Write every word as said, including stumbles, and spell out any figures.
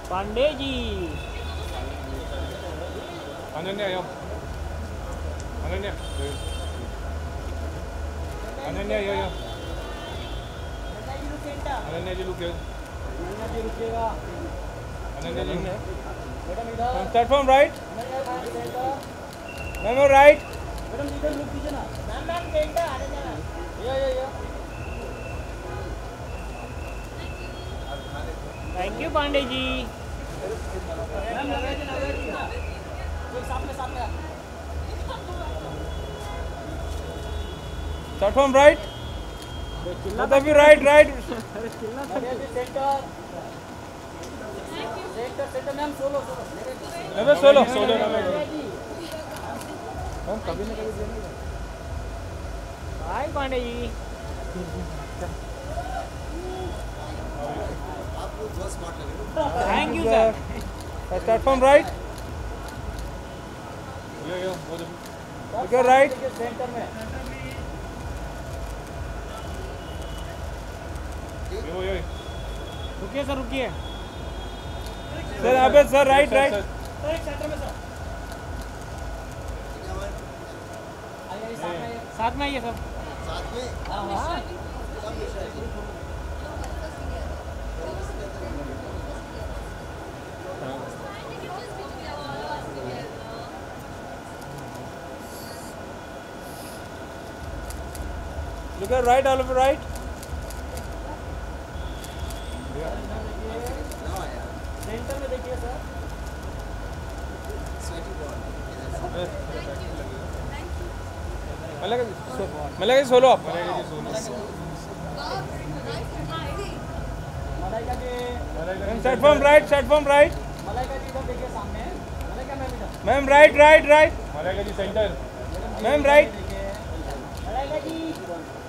पांडे जी। अनन्या यो अनन्या अनन्या यो यो अनन्या जी रुक अनन्या जी रुकिएगा। अनन्या जी मैडम इधर। Platform right ma'am right madam इधर लुक दीजिए ना। Ma'am ma'am centre Ananya ma'am. Yo yo yo thank you Pandey ji. Ma'am लगा जी लगा जी कोई सामने सामने प्लेटफॉर्म राइट मतलब भी right right centre centre centre ma'am solo solo अबे सोलो सोलो ना मैं हम कभी ना कभी देंगे। Hi Pandey ji. Thank you sir. Platform right yo yo okay right centre में यो यो रुकिए सर रुकिए सर अबे सर राइट राइट सर एक सेंटर में सर साथ में आइए सब साथ में हाँ हाँ look at right all of right centre में देखिए सर। मलका मलका जी सोलो आप Malaika ji platform right platform right Malaika ji इधर देखिए सामने। मलाइका मैम इधर। Ma'am right right right Malka ji centre ma'am right Malaika जी